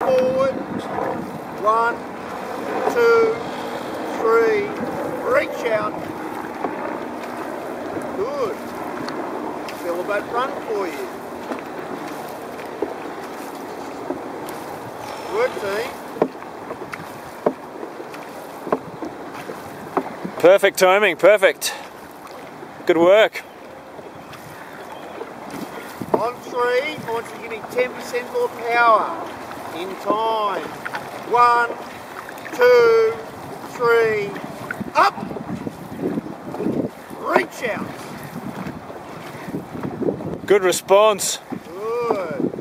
forward. 1, 2, 3. Reach out. Good. Feel that run for you. Work, team. Perfect timing, perfect. Good work. On 3, I want you getting 10% more power. In time. 1, 2, 3. Up. Reach out. Good response. Good.